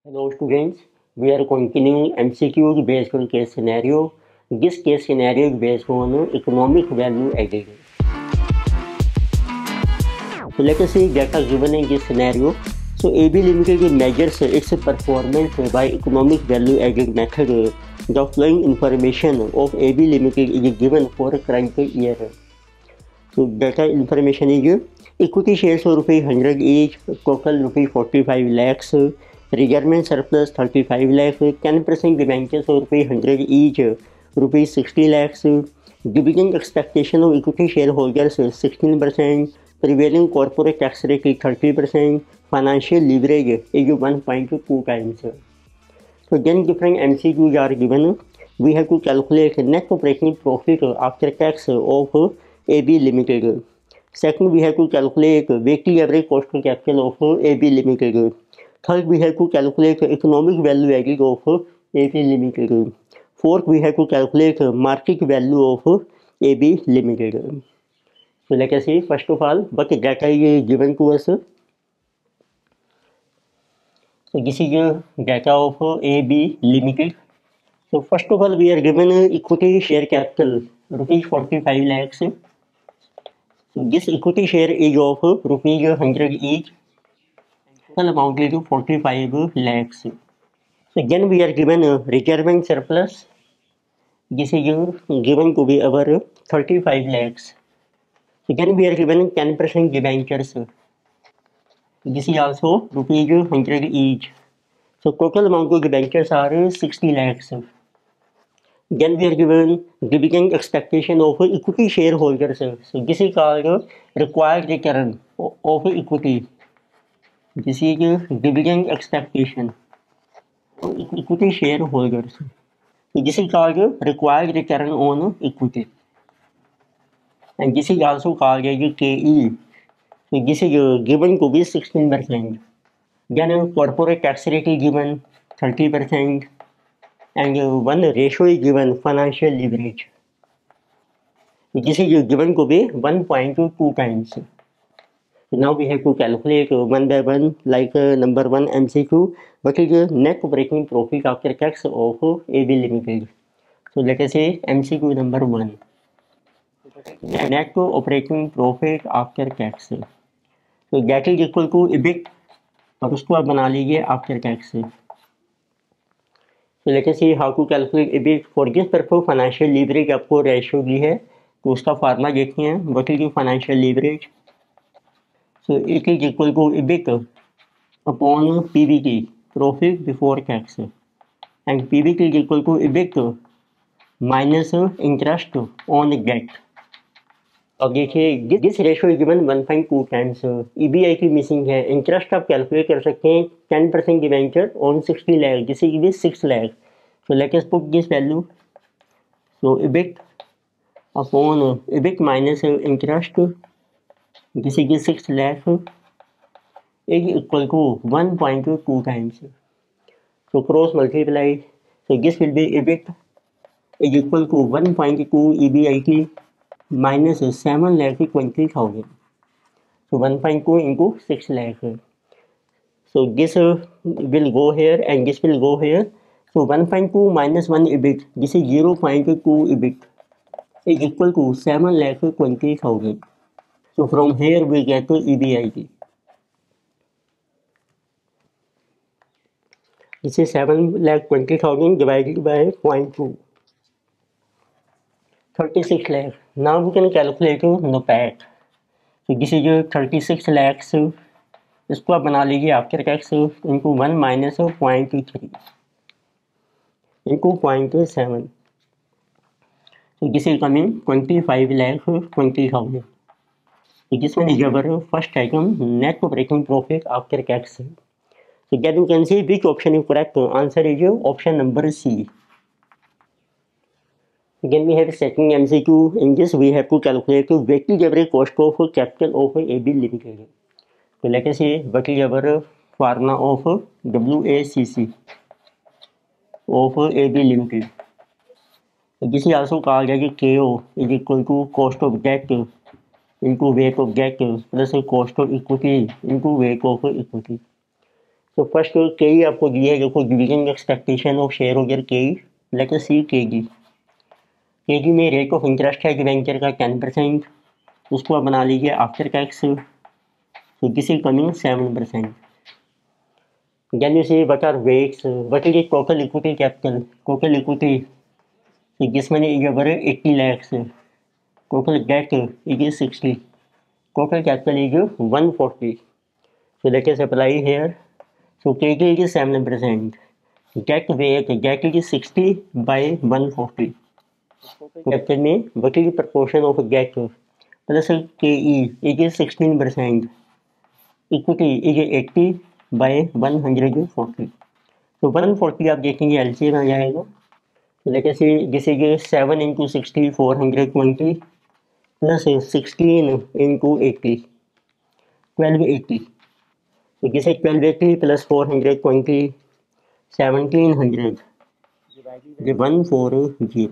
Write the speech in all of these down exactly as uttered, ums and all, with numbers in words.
Hello students, we are continuing M C Qs based on case scenario. This case scenario is based on economic value added. So let us see data given in this scenario. So A B Limited measures its performance by economic value added method. The following information of A B Limited is given for current year. So data information is equity shares of rupees one hundred each, total rupees forty-five lakhs, requirement surplus thirty-five lakhs, ten percent debentures of rupees one hundred each, rupees sixty lakhs, dividend expectation of equity shareholders sixteen percent, prevailing corporate tax rate is thirty percent, financial leverage is one point two times. So then different M C Qs are given. We have to calculate net operating profit after tax of A B Limited. Second, we have to calculate weighted average cost of capital of A B Limited. Third, we have to calculate economic value added of A B Limited. Fourth, we have to calculate market value of A B Limited. So let us see, first of all, what data is given to us. So this is the data of A B Limited. So first of all, we are given equity share capital rupees forty-five lakhs. So this equity share is of rupees one hundred each. Total amount is forty-five lakhs. So again we are given a requirement surplus. This is given to be our thirty-five lakhs. Again we are given ten percent debentures. This is also rupees one hundred each. So total amount of debentures are sixty lakhs. Then we are given dividend expectation of equity shareholders. So this is called required return of equity. This is dividend expectation of equity shareholders. So this is called required return on equity. And this is also called as K E. So this is given to be sixteen percent. Then corporate tax rate is given thirty percent. And one ratio is given, financial leverage. This is given to be one point two times. So now we have to calculate one by one, like uh, number one M C Q, what is the net operating profit after tax of A B Limited. So let us say M C Q number one, net operating profit after tax. So that is equal to E B I T, और उसको आप बना लीजिए after tax. So let us see how to calculate E B I T. For this purpose financial leverage आपको ratio दी है, तो उसका फार्मूला देखिए, what is the financial leverage. So it is equal to E B I T upon P B T, profit before tax, and P B T is equal to E B I T minus interest on debt. अब देखिए this ratio is given one point two times. E B I T missing है. Interest आप calculate कर सकते हैं ten percent debenture on sixty lakh, this is six lakh. So let us put this value. So E B I T upon E B I T minus interest, this is six lakh, is equal to one point two times. So cross multiply. So this will be E B I T is equal to one point two E B I T minus seven lakh twenty thousand. So one point two into six lakh. So this uh, will go here and this will go here. So one point two minus one E B I T, this is zero point two E B I T, is equal to seven lakh twenty thousand. So from here we get to E B I T. This is seven lakh twenty thousand divided by zero point two. thirty-six lakh. Now we can calculate the P A T. So this is thirty-six lakhs. इसको आप बना लीजिए after tax into one minus point three into point seven. So this is coming twenty-five lakh twenty thousand. So this one is our first item, net operating profit after tax. So that you can see which option is correct. Answer is option number C. Again we have second M C Q. In this we have to calculate weighted average cost of capital of A B Limited. So let us see what is our formula of W A C C of A B Limited. So this is also called as K O is equal to cost of debt into weight of debt plus cost of equity into weight of equity. तो first K E आपको दिया है, देखो division expectation of share holder K E, let us सी के जी। K G में rate of interest है debenture का ten percent, उसको आप बना लीजिए आफ्टर टैक्स, तो this is coming seven percent. Then you see what are weights, what is total equity capital, total equity, so this money is over eighty lakhs, total debt is sixty, total capital is one forty. So let us apply here. So K T is seven percent, debt weight, debt is sixty by one forty. Capital में what is the proportion of debt plus K E is sixteen percent, equity is eighty by one forty. तो one forty आप देखेंगे L C M आ जाएगा। Let us say this is seven into sixty, four hundred twenty, plus sixteen into eighty, twelve eighty. So this is twelve eighty plus four hundred twenty, seventeen hundred, one forty.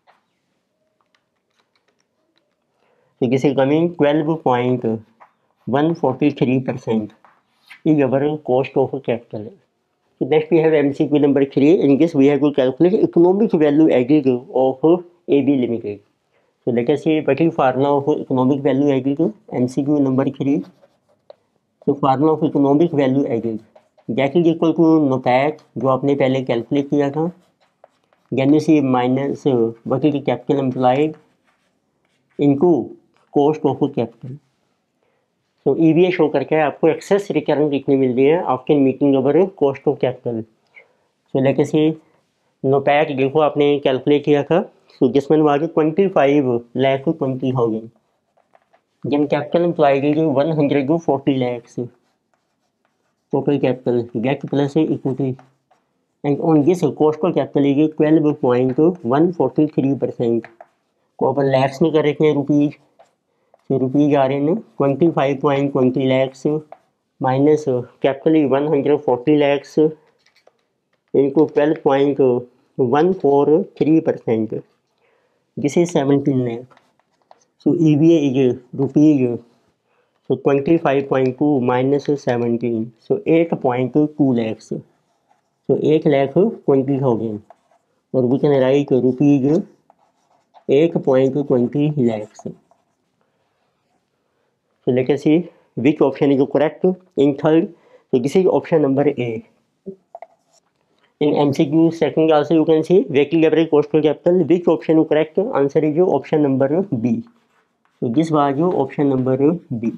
So this is coming twelve point one four three percent is our cost of capital. So next we have M C Q number three. In this we have to calculate economic value added of A B Limited. So let us see what is formula of economic value added. M C Q number three. So formula of economic value added, that is equal to NOPAT जो आपने पहले calculate किया था, then you see minus what is the capital employed into cost of capital. तो ई V ए show करके आपको access return कितनी मिल रही है after meeting over cost of capital. So लेके सी नोपैक देखो आपने कैलकुलेट किया था, सो जिसमें was twenty five lakh twenty thousand, जब capital employed is one hundred forty lakhs, total capital debt plus equity, and on this cost of capital is twelve point one forty three percent को अपन लैक्स में कर रखे हैं रुपीज़, तो rupees आ रहे हैं twenty five point twenty lakhs minus capital one hundred forty lakhs इनको twelve point one four three percent, this is seventeen lakh. So E V A is rupees, so twenty-five point two minus seventeen, so eight point two lakhs, so eight lakh twenty thousand, or we can write rupees eight point two lakhs. So let us see which option is correct in third. So this is option number A. In M C Q second also you can see weighted average cost of capital, which option is correct? Answer is option number B. So this was option number B.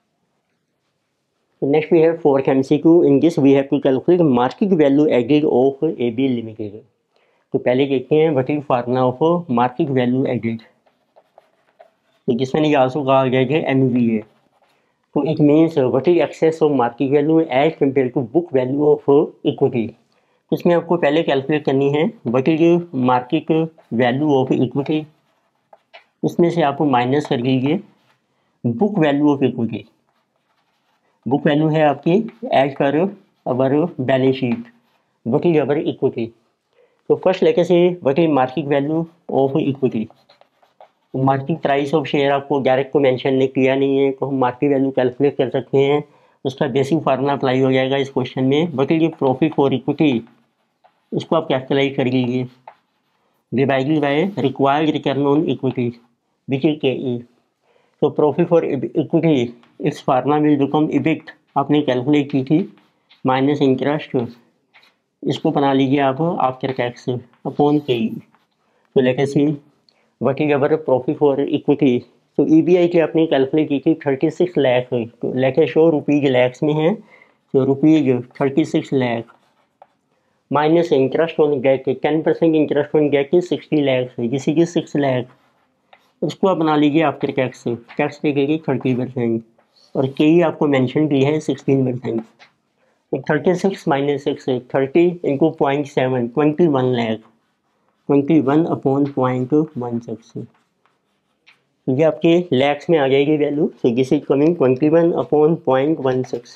So next we have fourth M C Q. In this we have to calculate market value added of A B Limited. तो पहले देखते हैं what is formula of market value added. तो जिसमें ये also कहा गया है M V A. तो it means what is excess of market value as compared to book value of equity. तो इसमें आपको पहले कैलकुलेट करनी है what is market value of equity. उसमें से आप माइनस कर लीजिए book value of equity. Book value है आपकी as per our balance sheet, what is our equity. तो फर्स्ट लेके see what is market value of equity. Market price of share आपको डायरेक्ट को मेंशन नहीं किया नहीं है, तो हम मार्केट वैल्यू कैलकुलेट कर सकते हैं. उसका बेसिक फार्मूला अप्लाई हो जाएगा इस क्वेश्चन में. What is profit for equity, इसको आप कैलकुलेट कर लीजिए divided by required return on equity which is K E. So profit for equity, its formula will become E B I T, आपने calculate की थी, माइनस इंटरेस्ट, इसको बना लीजिए आप after tax upon K E. तो लेके see what is our profit for equity. तो ई बी आई की आपने कैलकुलेट की थी थर्टी सिक्स लैख, लेके शो रुपीज लैक्स में है, तो rupees thirty six lakh minus interest on debt, ten percent interest on debt is sixty lakhs, जिससे कि सिक्स लैख. उसको आप बना लीजिए आफ्टर टैक्स, टैक्स देखेगी थर्टी परसेंट, और के ही आपको मेंशन की है सिक्सटीन परसेंट. तो thirty six minus six, thirty into point seven, twenty one lakh, twenty one upon point one six, ये आपके लैक्स में आ जाएगी value. So this is coming twenty one upon point one six,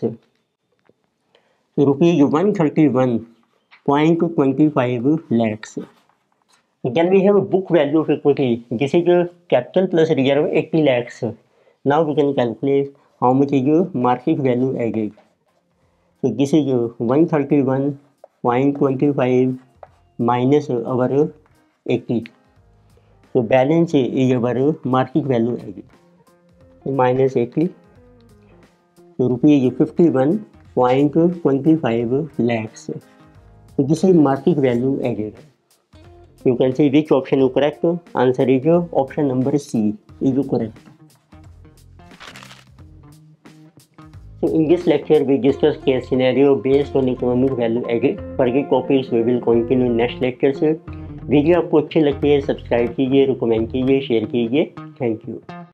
rupees one thirty one point twenty five lakhs. Then we have a book value of equity. This is your capital plus reserve eighty lakhs. Now we can calculate how much is your market value added. So this is uh, one thirty-one point two five minus our eighty. So balance is our market value again. So minus eighty. So rupees fifty-one point two five lakhs. So this is market value added. You can see which option is correct. Answer is option number C is correct. So in this lecture we discuss case scenario based on economic value added. Further topics we will continue next lecture से. Video आपको अच्छी लगती है subscribe कीजिए, recommend कीजिए, share कीजिए. Thank you.